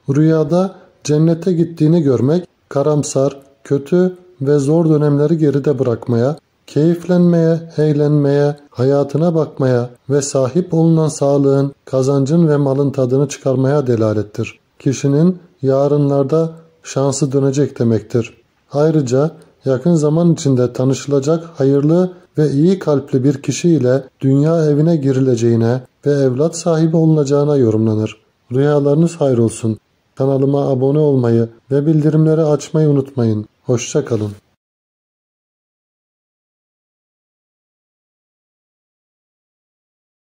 Rüyada cennete gittiğini görmek, karamsar, kötü ve zor dönemleri geride bırakmaya, keyiflenmeye, eğlenmeye, hayatına bakmaya ve sahip olunan sağlığın, kazancın ve malın tadını çıkarmaya delalettir. Kişinin yarınlarda şansı dönecek demektir. Ayrıca yakın zaman içinde tanışılacak hayırlı ve iyi kalpli bir kişi ile dünya evine girileceğine ve evlat sahibi olunacağına yorumlanır. Rüyalarınız hayır olsun. Kanalıma abone olmayı ve bildirimleri açmayı unutmayın. Hoşça kalın.